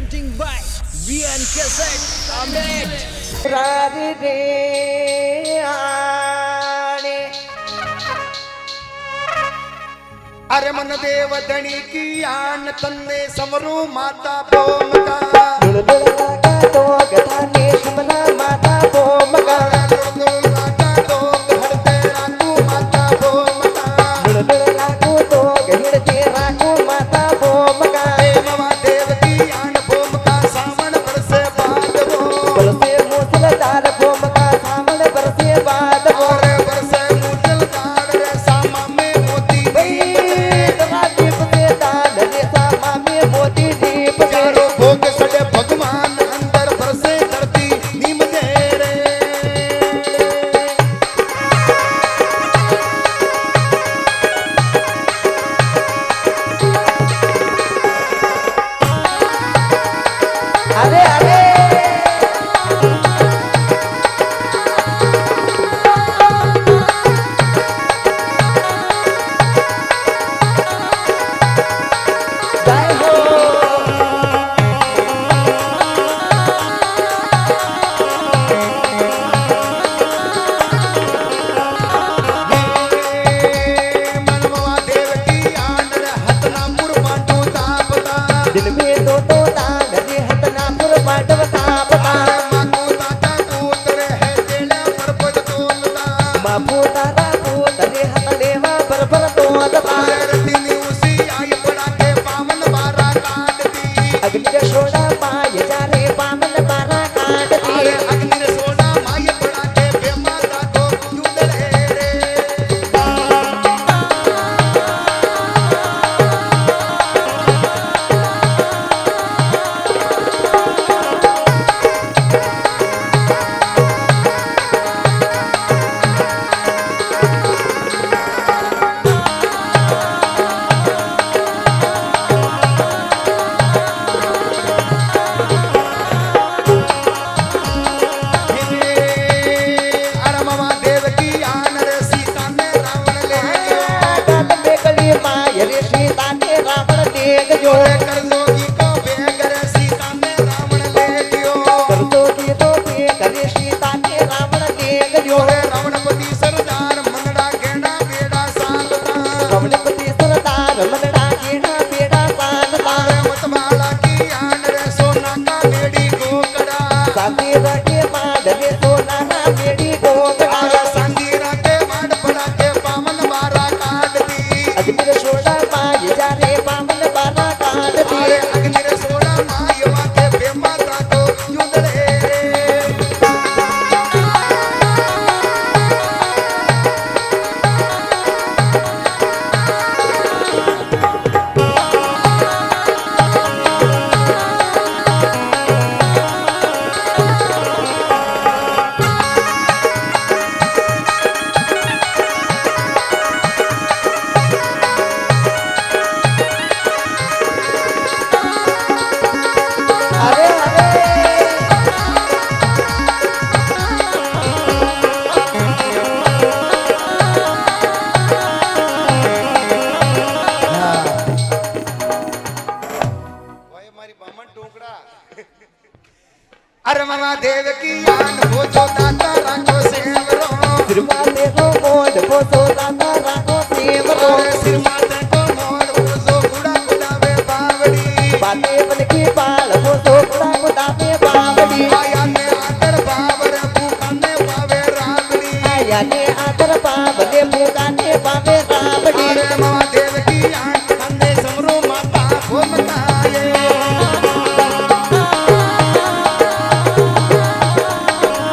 presenting by VN Cassette Amit Rari re aane अरे मन देव धनी की आन तन्ने समरू माता भोमका लुलुला का तो गधाने समना माता भोमका माता तो हरते राकू माता भोमका लुलुला को तो गहिरते राकू माता भोमका देवा देव की आन भोमका सावन बरसे बाद वो बरसे मूसलधार भोमका सावन बरसे बाद वो और बरसे मूसलधार रे सामा में मोती दीप से दान रे सामा में मोती दीप चारों भोग सड़े भगवान अंदर बरसे धरती नीम दे रे अरे अरे जय हो मनवा देव की आन रे हतनापुर माटू तापता दिल में दो दान रे हतनापुर पांडव तापता माकू ताता पुत्र है तेला परपद तोलता बापू तारा पूत रे हतलेवा बरबर तोलता रतिनी उसी आई पड़ा के पावन बारा काटती अग्नि रे सोना पाय जा रे पावन बारा काटती अरे अग्नि रे सोना माय पड़ा के बेमाता को जुदले रे अरे मामा देव की आन रे सीता ने रावण ले गया गात में कली माय रे सीता ने रावण देख जो कर जोगी को बेग रे सीता ने रावण ले गयो कर दो की तो देख रे सीता ने रावण देख जो रे रावणपति सरदार मनड़ा गेड़ा बेड़ा सालता रावणपति सरदार मनड़ा गेड़ा बेड़ा सानता अरे मतवाला की आन रे सोना का बेड़ी गोकड़ा साथी रखे माड रे सोना ना बेड़ी गोगड़ा अरे संगीरा के माड पड़ा के पावन बारा काटती अग्नि रे सोना पाय जा रे पावन बारा काटती अरे अग्नि रे सोना माय वाके बेमाता को जुदले रे अरे अरे ओए मारी बामन टोकड़ा अरे मामा देव की आन हो जो दाता राखो सेवरो सिरमाते हो मोड को सोना राखो सेवरो अरे सिर माथे को मोर हो जो गुड़ा गुड़ावे बावड़ी बाते बन की बाल को सोना को दामे बावड़ी आया ने आदर बावर भूखाने पावे रावड़ी आया ने आदर पावले मुगाने पावे रावड़ी अरे मामा देव की आन अंदे समरो माता भोमताए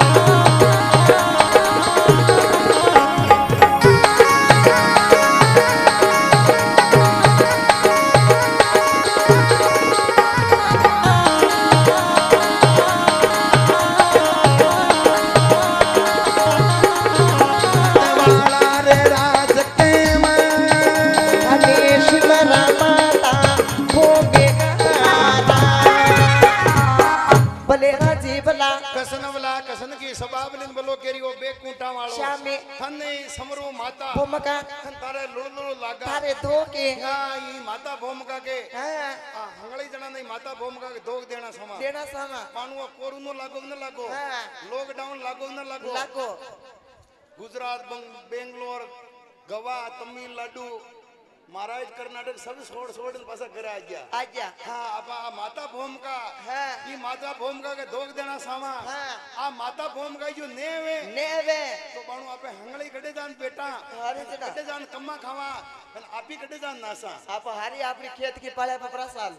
साबड़ीन बलो केरियो बे कुंटा वालो श्यामे थने समरू माता भूमिका थन तारे लुड़ लागा तारे दो के हाँ ई माता भूमिका के हाँ हंगड़ी जना नहीं माता भूमिका के दोग देना समा देना सामा पानुआ कोरोना लागो न लागो हाँ। लॉकडाउन लागो न लागो लागो गुजरात बेंगलोर गोवा तमिलनाडु महाराज कर्नाटक सब छोड़ पासा घर आ गया आजा हाँ अब माता भूमिका हाँ ये माता भूमिका के दोग देना सामा हाँ आ माता भूमिका जो नेवे नेवे तो बाणु आपे हंगड़ी कटे जान बेटा हारी जना कटे जान कम्मा खावा आपी कटे जान नासा आप हारी अपनी खेत की पाले पपरा साल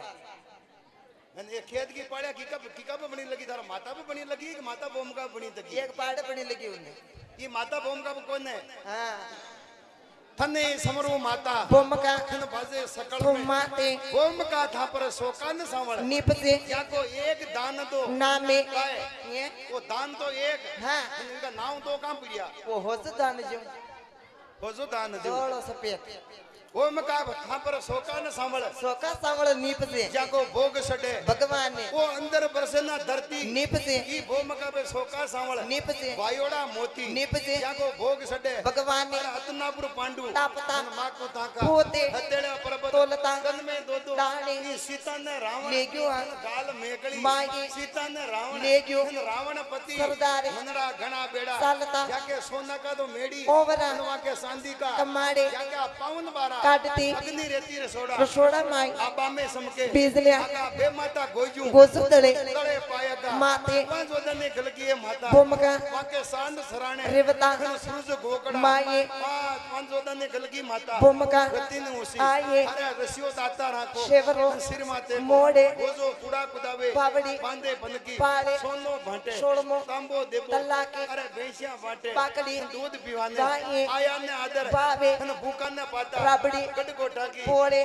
ये खेत की पाड़िया किका पे बनी लगी थारा माता पे बनी लगी कि माता भूमिका बनी लगी एक पाड़े बनी लगी उन्हें ये माता भूमिका पे कौन है हाँ थने समरू माता भूमिका थन बाजे सकल में भूमाते भूमिका था पर सोकान सांवल निपते या को एक दान दो नामे काय ये वो दान तो एक हाँ इनका नाम तो काम पिया वो होस दान जो हो जो दान दो जोड़ो सफेद भूमिका था पर सोकान सांवल सोका सावड़ निपते जाको भोग सडे भगवान ने वो अंदर बरसना धरती निपते ई भूमिका पे सोका सांवल निपते वायोड़ा मोती निपते जाको भोग सडे भगवान ने अतनापुर पांडु तापता माको ताका होते हतेड़ा पर्वत तोलता गन में दो डाले ई सीता ने रावण ले गयो गाल मेकड़ी मागे सीता ने रावण ले गयो रावण पति सरदार मनरा घना बेड़ा सालता जाके सोना का तो मेड़ी ओवरा वहाँ के चांदी का कमाड़े जाके पावन बारा काटती अग्नि रेती रसोड़ा रसोड़ा माई आबा में समके बीजलिया आका बे माता गोजू गोसु तड़े तड़े पायका माते पांच वदन ने गलकी है माता भूमिका वहाँ के सांड सराणे रेवता सूरज गोकड़ा माये पांच वदन ने गलकी माता भूमिका गति ने उसी आये अरे रसियो ताता राखो शेवरो सिर माते मोड़े गोजो कुड़ा कुदावे पावड़ी बांधे बनकी पाले सोनो भाटे सोड़मो तांबो देबो तल्लाके अरे भैंसिया बाटे पाकड़ी दूध पीवाने गाये आया ने आदर बावे भूखा ने पाता राबड़ी गडगोटा की पोड़े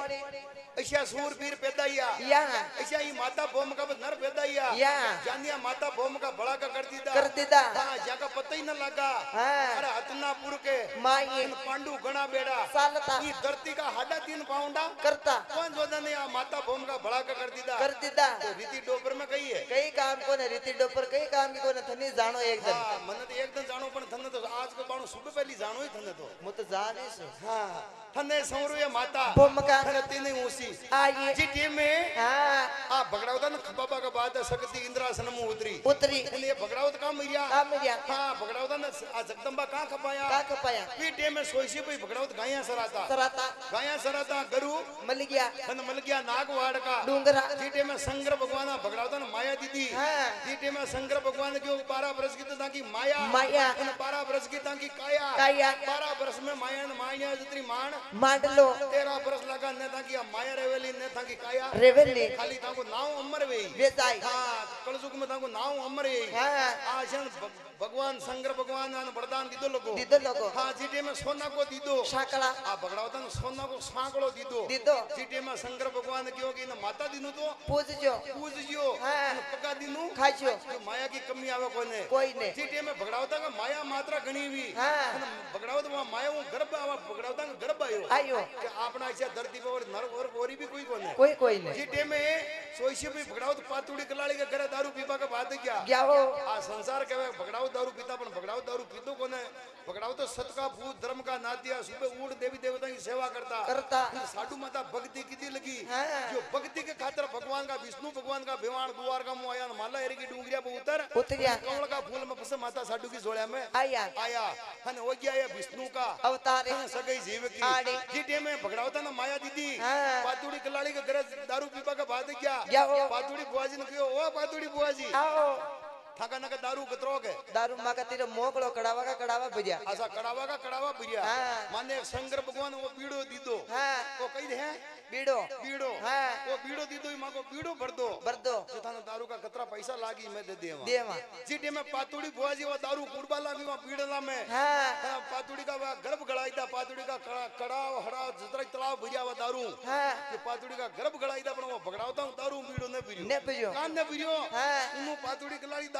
ऐसा सूर पीर पैदाइया या ऐसा ही माता भूमिका पर नर पैदाइया या जानिया माता भूमिका बड़ा का कर दीदा कर दीदा हाँ जाका पता ही न लगा हाँ अरे हतनापुर के माये पांडु गणा बेड़ा सालता ये धरती का 3.5 पाउंडा करता कौन जोदा ने माता भूमिका बड़ा का कर दीदा कर दीदा तो रीति डोबर में कही है कई काम को ने रीति डोपर कई काम की को ने थनी जानो एक दिन हाँ मन तो एक दिन जानो पण थने तो आज को बाणो सुबह पहली जानो ही थने तो मु तो जाने से हाँ थने समरू ये माता भूमिका थने तीन ऊसी आये जी टीम में हाँ आ भगड़ावता न खबाबा का बाद शक्ति इंद्रासन में उतरी उतरी ये भगड़ावत का मिरिया आ मिरिया हाँ भगड़ावता न आ जगदम्बा कहाँ खपाया का कपाया ये टीम में सोईसी भाई भगड़ावत गाया सराता सराता गाया सराता गरु मल गया थन मल गया नागवाड़ का डूंगरा जी टीम में शंकर भगवान भगड़ावता न माया दीदी हाँ जी टीम में शंकर भगवान की 12 बरस की ताकि माया माया 12 बरस की ताकि काया काया 12 बरस में माया न माया जितनी मान मांडलो 13 बरस लगा न ताकि माया रेवेली न ताकि काया रेवेली खाली ताको नाव अमर वे वेसाई हाँ कलजुग में ताको नाव अमर वे हाँ आशन भगवान शंकर भगवान ने वरदान दीदो लोगो दीदो लोगो हाँ जीटे में सोना को दीदो शाकड़ा आ भगड़ावता ने सोना को सांकड़ो दीदो दीदो जीटे में शंकर भगवान क्यों कि न माता दिनु तो पूजजो पूजजियो हाँ। न पका दिनु खाजो जो माया की कमी आवे कोने कोई ने जीटे में भगड़ावता का माया मात्रा गणी हुई हाँ भगड़ावता में माया वो गर्भ आवा भगड़ावता का गर्भ आयो आयो कि आपना ऐसा धरती पर और नर और गोरी भी कोई कोने कोई ने जीटे में सोईसे भी भगड़ावत पातुड़ी कलाड़ी के घर दारू पीपा का बात क्या क्या हो आ संसार के भगड़ावत दारू पीता पण भगड़ावत दारू पीतो कोने भगड़ावत तो सत का भूत धर्म का नातिया सुबह उड़ देवी देवता की सेवा करता साधु माता भक्ति कितनी लगी हाँ। जो भक्ति के खातिर भगवान का विष्णु भगवान का भिवाण दुआर का मुआया माला एरी की डूंगरिया पर उतरिया कमल का फूल में फंसे माता साधु की जोड़िया में आया आया हन हो गया ये विष्णु का अवतार हन सगई जीव की आड़े। जीटे में भगड़ावता ना माया दीदी हाँ। पातुड़ी कलाड़ी के घर दारू पीपा का बात क्या हो? पातुड़ी बुआजी ने कहो ओ पातुड़ी बुआजी आओ थाका ना का दारू कतरोग है दारू माँ का तेरे मोकड़ो कड़ावा का कड़ावा बजा ऐसा कड़ावा बिरिया हाँ। माने शंकर भगवान वो बीड़ो दीदो हाँ वो कही दे बीड़ो बीड़ो हाँ वो बीड़ो दीदो मां को बीड़ो भर दो बरदो जो थाने दारू का कतरा पैसा लागी मैं दे देवा देवा जीटे में पातुड़ी बुआजी वो दारू कुड़बा लागी वो बीड़ला में हाँ हाँ, पातुड़ी का गर्भ गड़ाई था पातुड़ी का कड़ाव हड़ा जितना तालाब भरिया हुआ दारू हाँ ये पातुड़ी का गर्भ गड़ाई था पर वो भगड़ावता हूँ दारू बीड़ो ने पीरियो ने पियो कान ने पीरियो हाँ उन्हों पातुड़ी कलाड़ी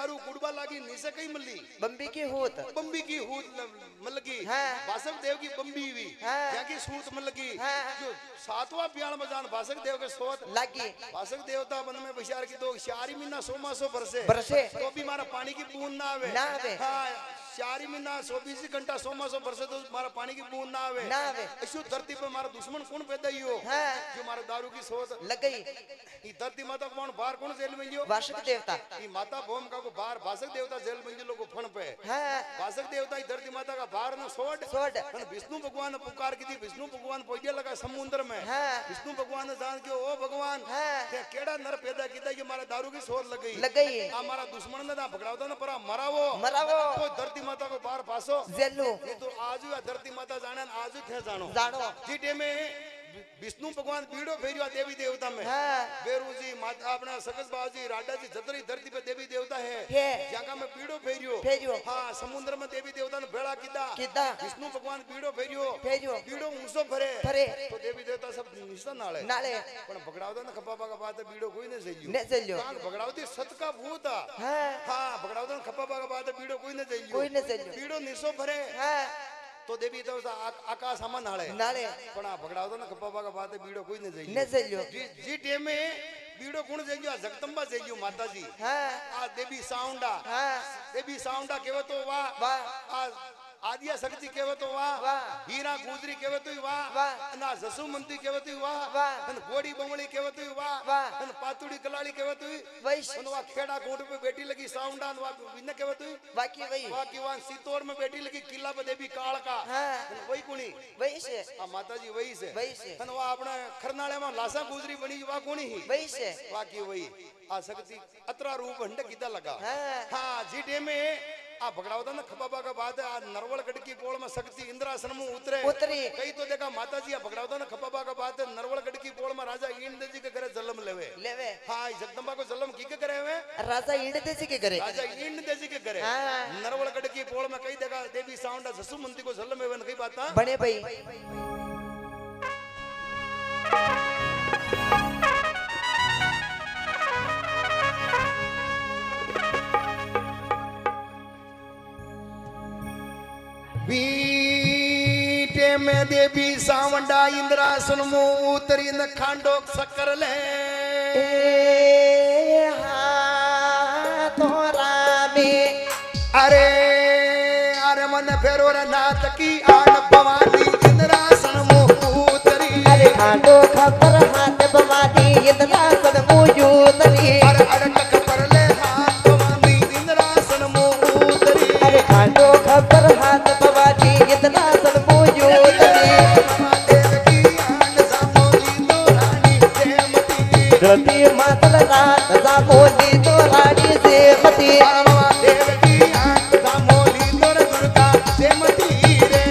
दारू गुड़बा लागी नीचे कई मल्ली बम्बी की होत बम्बी की हूत मलगी हाँ। वासव देव की बम्बी हुई हाँ। यहाँ की सूत मलगी हाँ। जो सातवां प्याण बजान वासव देव के सोत लागी वासव देवता बन में बशार की तो 4 महीना 100 बरसे बरसे तो भी मारा पानी की बूंद ना आवे ना आवे। हाँ 4 महीना 24 घंटा 100 बरसे तो मारा पानी की बूंद ना आवे ना आवे। ऐसो धरती पे मारा दुश्मन कौन पैदा हियो हाँ। जो मारा दारू की सोत लग गई ई धरती माता कौन बाहर कौन जेल में लियो वासुक देवता ई माता भौम का को बाहर वासक देवता जेल में जिलो को फण पे हाँ वासक देवता ई धरती माता का बाहर न सोड सोड। और विष्णु भगवान ने पुकार की थी विष्णु भगवान पहुंचे लगा समुद्र में हाँ। विष्णु भगवान ने जान के ओ भगवान हाँ। ते केड़ा नर पैदा कीता कि मारा दारू की सोर लग गई लग गई हमारा दुश्मन ने ना पकड़ावता ना परा मरावो मरावो तो धरती माता को बाहर पासो जेलू ये तो आज ही धरती माता जाने आज ही थे जानो जानो जीटे में विष्णु भगवान बीड़ो फेरियो देवी देवता में हाँ। बेरू जी माता अपना सकस बाजी राडा जी जतरी धरती पे देवी देवता है जगह में बीड़ो फेरियो हाँ समुद्र में देवी देवता ने बेड़ा किदा विष्णु भगवान बीड़ो फेरियो बीड़ो ऊंचो भरे तो देवी देवता सब निशा नाले पण भगड़ावता ने खप्पा का बात बीड़ो कोई ने सहियो भगड़ावती सत का भूत हाँ भगड़ावता ने खप्पा का बात बीड़ो कोई ने सहियो बीड़ो निशो भरे तो देवी देवता आकाश आमा नाले पण आ भगड़ावता ने खप्पा का बात बीड़ो कोई ने सहियो जी टेम में बीड़ो कौन जइयो जगदम्बा जइयो माता जी आ देवी साउंडा केवे तो वाह आदिया शक्ति केवे तो वाह हीरा गुजरी केवे तो वाह ना जसुमंती केवे तो वाह अन गोड़ी बमड़ी केवे तो वाह अन पातुड़ी कलाड़ी केवे तो वैस अन वा खेड़ा कोट पे बैठी लगी साउंडा वा विन केवे तो बाकी वा सीतोर में बैठी लगी किला पे देवी काल का वही कुणी वही से आ माता जी वही से अन वा अपने खरनाळे में लासा गुजरी बनी वा कोणी ही वही से बाकी वही आ शक्ति अतरा रूप हंड कीता लगा हां जीडे में आ भगड़ावता ना खपाबा का बात है आ नरवलगढ़ की कोल में शक्ति इंद्रासन में उतरी कई तो देखा माता जी आ भगड़ावता ना खपाबा का बात है नरवलगढ़ की कोल में राजा इंद्र जी के घरे जन्म लेवे हाँ जगदम्बा को जन्म की के करे हुए राजा इंद्र जी के घरे घरे नरवलगढ़ की कोल में कई देखा देवी साउंडा जसुमंती को जन्म लेवे कई बात बने भाई बीटे में देवी सावंडा इंद्रासन मो उतरी न खांडो सक्कर ले तोरा में अरे अरे मन फेरो रे नाथ की आन भवानी इंद्रासन मो उतरी अरे खांडो खबर हाथ भवानी इंद्रासन मो उतरी अरे अड़क पर ले हाथ भवानी इंद्रासन मो उतरी अरे खांडो खबर हाथ भवानी इंद्रासन मो उतरी रति मातल रात जामोली तो रानी सेमती देव की आंख जामोली तोर दुर्गा सेमती रे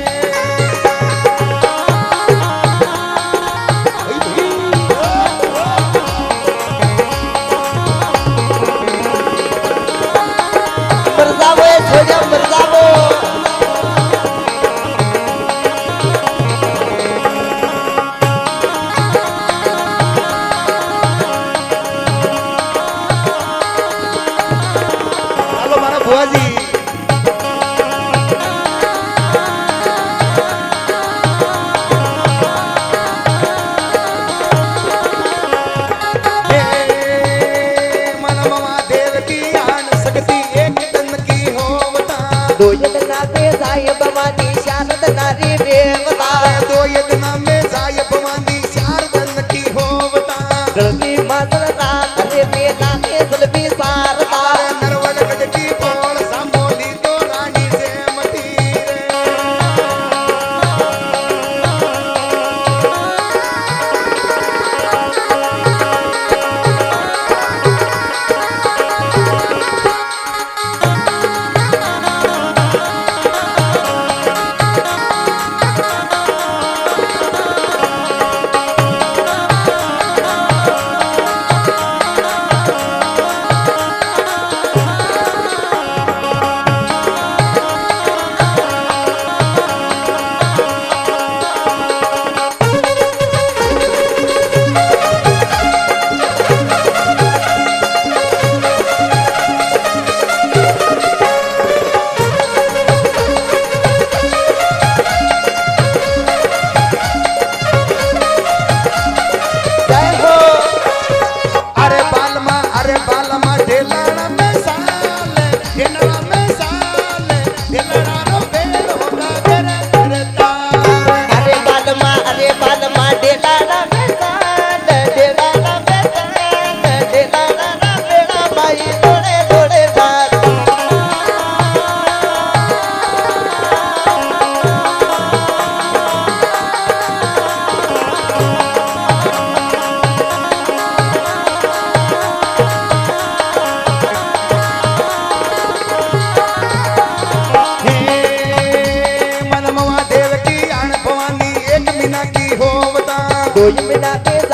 मरजावो छोजा मरजावो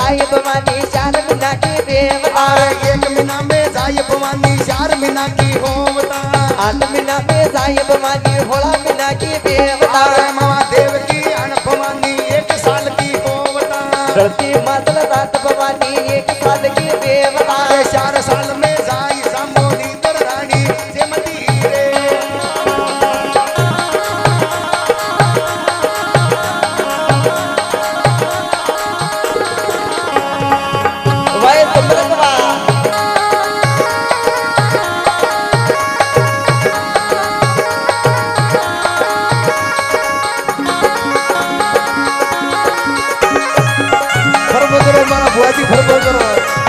जाए भवानी 4 महीना की देवता 1 महीना में जाए भवानी 4 महीना की होवता 8 महीना में जाए भवानी 16 महीना की देवता महादेव की अन भवानी 1 साल की होवता धरती मातल रात भवानी 1 साल की देवता 4 साल में जाई जामोनी तर रानी जयमती रे वै तुमरकवा फरबो करो मारा बुआजी फरबो करो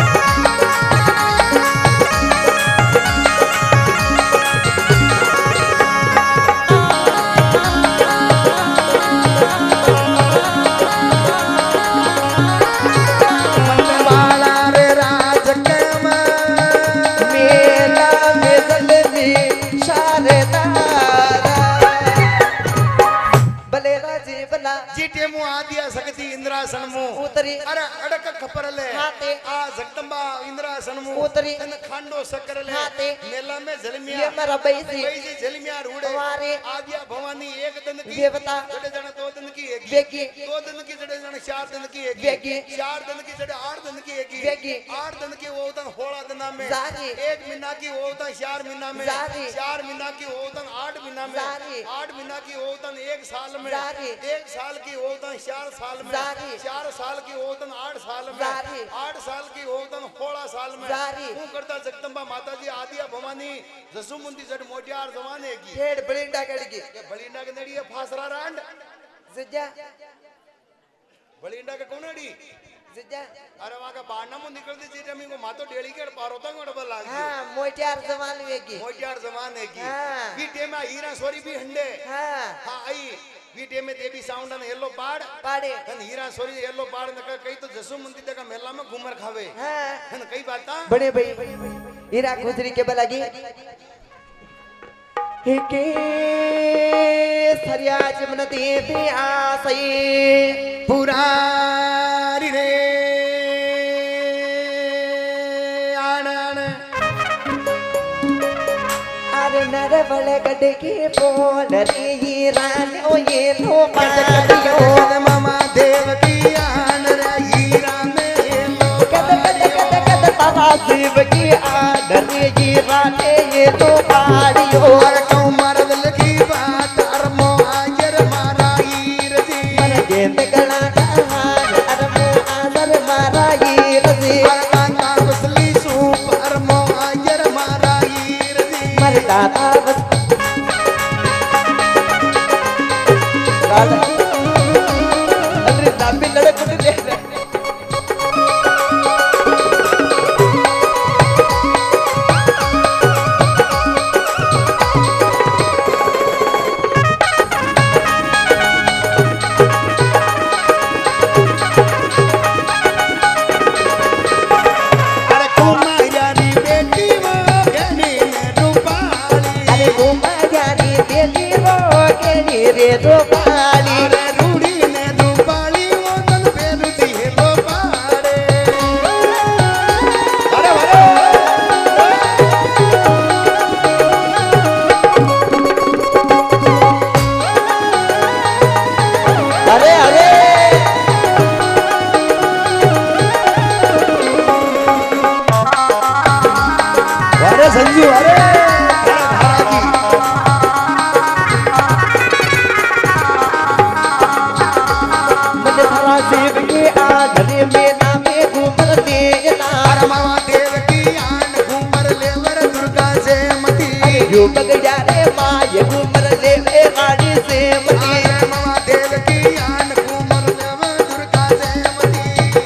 जीटेमु आदिया सकती इंद्रासन मु उतरी अरे अडक खपरले हाते आ जगदंबा इंद्रासन मु उतरी तन खांडो सकरले हाते मेला में जलमिया ये मेरा बैसी बैसी जलमिया रूड़े हमारे आदिया भवानी 1 दिन की देवता जड़े जण 2 दिन की एक बेगी 2 दिन की जड़े जण 4 दिन की एक बेगी 4 दिन की जड़े 8 दिन की एक बेगी 8 दिन की वो तन होड़ा दिना में जारी 1 महीना की वो तन 4 महीना में जारी 4 महीना की वो तन 8 महीना में जारी 8 महीना की वो तन 1 साल में जारी 1 साल की वो तन 4 साल में जारी 4 साल की वो तन 8 साल में जारी 8 साल की वो तन 16 साल में जारी हूं करता जगदंबा माता जी आदिया भवानी जसुमुंदी जड मोटियार जमाने की हेड बलिंडा कड़गी बलिंडा के नड़ी फासरा रांड जिज्जा बलिंडा के कोनड़ी जिज्जा अरे वहां का बाणा मु निकलती चीज मी को मातो डेली के पारोता को डबल लाग हां मोटियार जमान वेगी मोटियार जमाने की हाँ। बीटे में हीरा सोरी भी हंडे हां हां आई बीटे में देवी साउंड ने येलो पाड़ पाड़े तन हीरा सोरी येलो पाड़ न कई तो जसुमंती का मेला में घूमर खावे हां है कई बात बड़े भाई हीरा गुजरी के बलागी के सरिया जमन देवी आसई पुरारी रे आनन अरे नर बल गड के बोल रे हीरा ओ ये लो पाड़ियो मामा देव की आन रे हीरा में येलो कद कद कद कद बाबा शिव की आन रे हीरा ने ये लो पाड़ियो अरे कौ मरदल की बात अरमो आजर मारा हीर जी मन गेंद गला कहान अरमो आदर मारा हीर जी अरे कांता बसली सूप अरमो आजर मारा हीर जी मरदा था बस अरे दाबी लड़कुट दे अरे कुमारी बेटी वो गनी ने रूपाली अरे कुमारी बेटी वो के रे दो पाली अरे रूड़ी ने रूपाली वो तन पेरू दी लो पाड़े अरे अरे अरे अरे अरे संजू अरे मन धरा शिव के आधरे में नामे घूमर देना अरे मामा देव की आन घूमर लेवर दुर्गा से मती युवक जारे माय घूमर ले गाड़ी से मती अरे मामा देव की आन घूमर लेवर दुर्गा से मती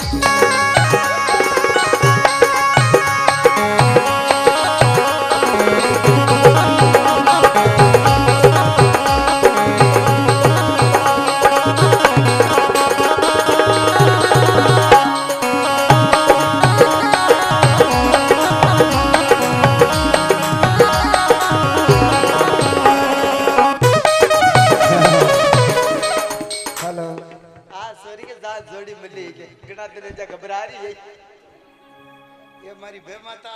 ये हमारी बे माता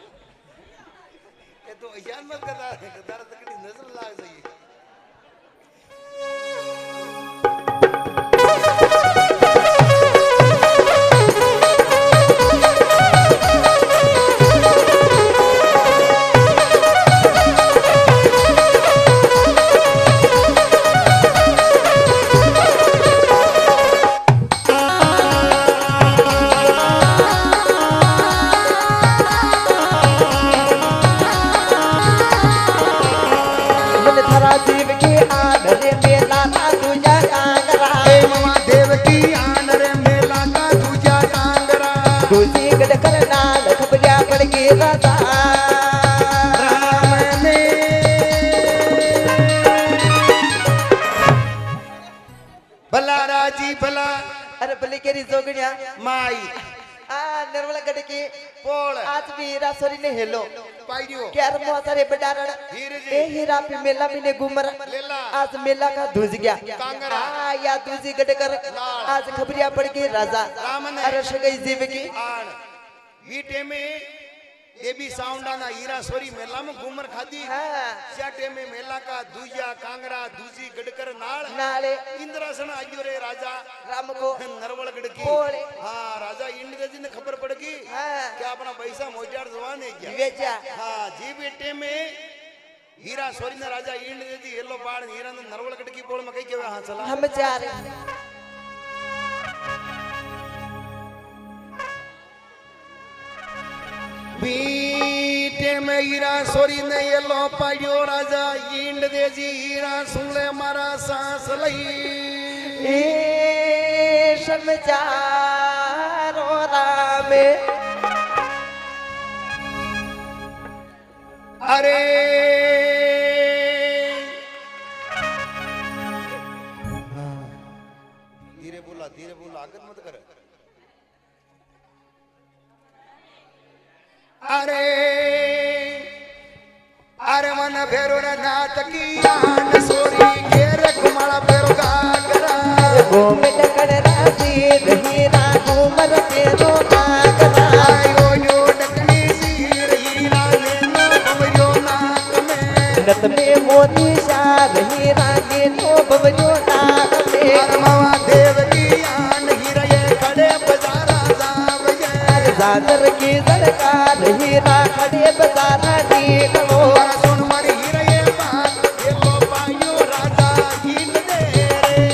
ये तो अजान मत करता तारा तकड़ी नजर लाग जाई भला राजी भला अरे भले केरी जोगणिया माई निर्मला गडके पोळ आज भी रासोरी ने हेलो पाइडियो क्यार मोसारे बडारण ए हीरा पे मेला में ने घूमर आज मेला का धुज गया या दूजी गडकर आज खबरिया पड़ गई राजा अरे सगई जीव की आण वीटे में देवी साउंडा ना हीरा सोरी मेला में घूमर खादी चाटे में मेला का दूजा कांगरा दूजी गडकर नाले इंद्रासन आयो रे राजा राम को नरवल गडकी हाँ राजा इंद्र जी ने खबर पड़ गई क्या अपना पैसा मोजार जवान है क्या हाँ जी बेटे में हीरा सोरी ने राजा इंद्र जी येलो बाण हीरा ने नरवल गडकी बोल में कही के हाँ चला हम जा रहे बीटे में हीरा सोरी ने येलो पाड़ियो राजा इंड दे जी हीरा सुले मारा सांस लई समझारो राम अरे धीरे बोला आगत मत कर अरे अरे मन भेरो नाथ की आन सोरी घेर कुमाला भेरो गागरा घूम टकड़ राजी हीरा घूमर फेरो गागरा आयो यो डकनी सीर हीरा ले नो बवयो नाक में नत में मोती शार हीरा ले नो बवयो नाक में अरमावा देव की आन हीरा ये खड़े बजारा जावये जादर की सरकार हीरा खड़े बजारा देखो सुन मारी हीरा ये बात ये लो पायो राजा हिल दे रे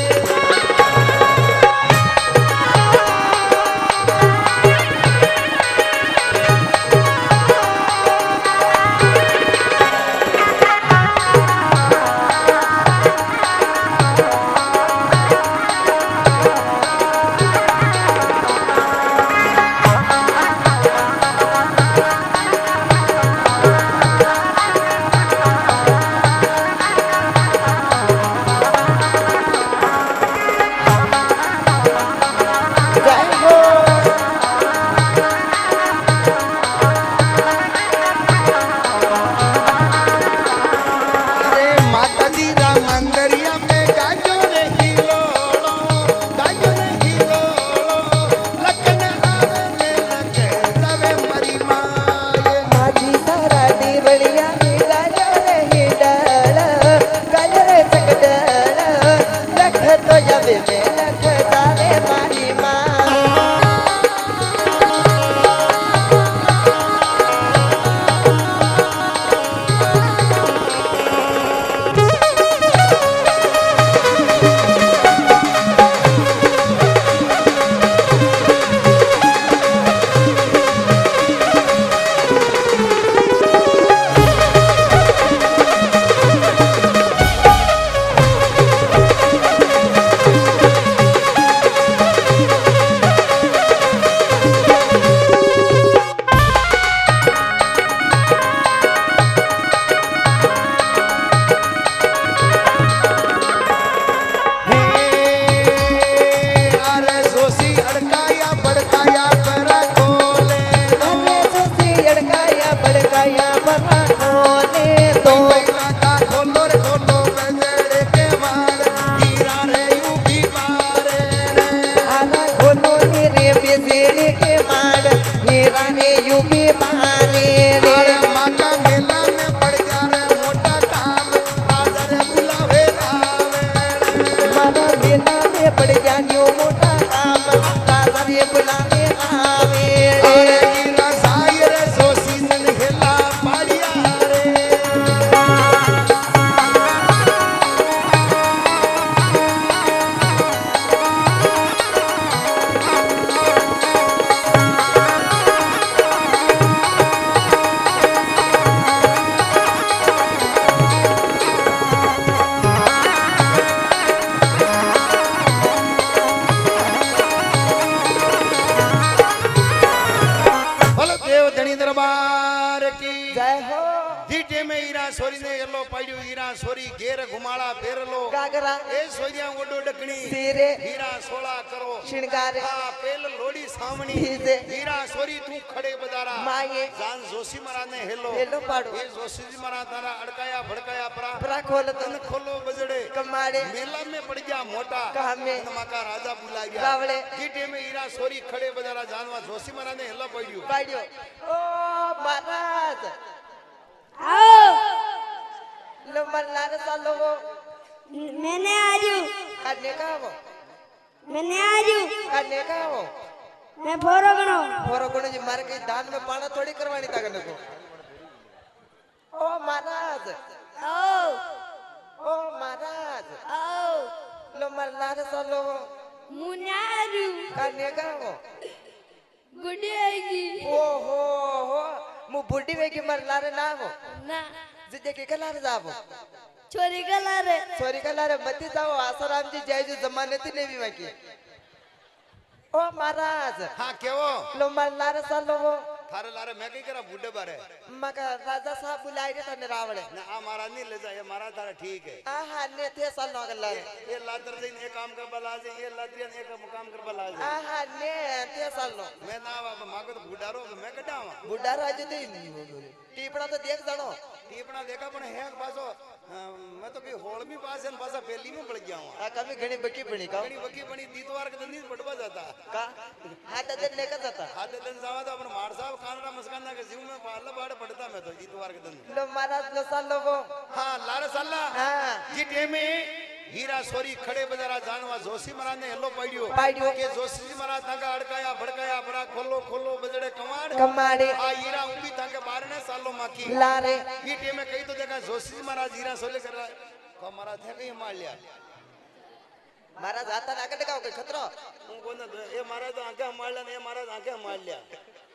मेरा रे यूपी मारे रे माता मेला में पड़ जा रे मोटा काम राजा रे बुलावे आवे मारा मेला में पड़ जा न्यू मोटा काम राजा रे बुलावे आवे अरे गिरा सायर सो सीजन हेला पाड़िया रे दरबार की जय हो जीटे में हीरा सोरी ने येलो पाड़ियो हीरा सोरी घेर घुमाड़ा फेरलो गागरा ए सोरिया ओडो डकणी सिरे हीरा सोला करो श्रृंगार हां पेल लोड़ी सामणी हीजे हीरा सोरी तू खड़े बदारा माये जान जोशी मरा ने हेलो हेलो पाड़ो ए जोशी जी मरा तारा अड़काया भड़काया परा खोल तन खोलो बजड़े कमाड़े मेला में पड़ गया मोटा कहा में नमाका राजा बुला गया रावले जीटे में हीरा सोरी खड़े बदारा जानवा जोशी मरा ने हेलो पड़ियो पाड़ियो ओ महाराज आओ लो मल्लार सालो मैंने आजू करने का वो मैंने आजू करने का वो मैं फोरो गणो जी मार के दान में पाना थोड़ी करवानी था करने को ओ महाराज आओ ओ महाराज आओ लो मल्लार सालो मुन्ने आजू करने का वो गुड्डी आएगी ओ हो मु बुड्ढी वेगी मल्लार ना हो ना जिजे के कलार जावो छोरी गला रे सॉरी कलार मत जाओ आसाराम जी जय जो जमाने थी नहीं भी की ओ महाराज हां केवो लो मल्लार सालो वो थारे लारे मैं कई करा बूढ़े बारे मका राजा साहब बुलाए रे तने रावड़े ना आ मारा नहीं ले जा ये मारा तारा ठीक है आहा ने थे साल न गल्ला ये लादर दिन एक काम कर बला जे ये लादरियन एक काम कर बला जे आहा ने थे साल न मैं ना बाबा मागो तो बुढ़ारो मैं कटावा बुड्ढा राज थे टीपड़ा तो देख जानो टीपड़ा देखा पण है पासो मैं तो भी होल में पास है पासा पहली में पड़ गया हूं आ कभी घणी बकी बनी का घणी बकी बनी दीतवार के दिन नहीं पटवा जाता का हाथ दिन लेकर जाता हाथ दिन जावा तो अपन मार साहब कानड़ा मस्काना के जीव में पाला बाड़ पड़ता मैं तो दीतवार के दिन लो महाराज लो साल वो हां लारे सल्ला हां जी टेमे हीरा सोरी खड़े बजारा जानवा जोशी महाराज ने हेलो पाइडियो के जोशी जी महाराज ताका अड़काया भड़काया बड़ा खोलो खोलो बजड़े कमाड़े आ हीरा उबी ताके बारने सालों माकी लारे हीटे में कई तो देखा जोशी जी महाराज हीरा सोले कर रहा को महाराज थे कहीं मार लिया महाराज आता ना कटे का खतरो ये महाराज आंखें मार लिया ये महाराज आंखें मार लिया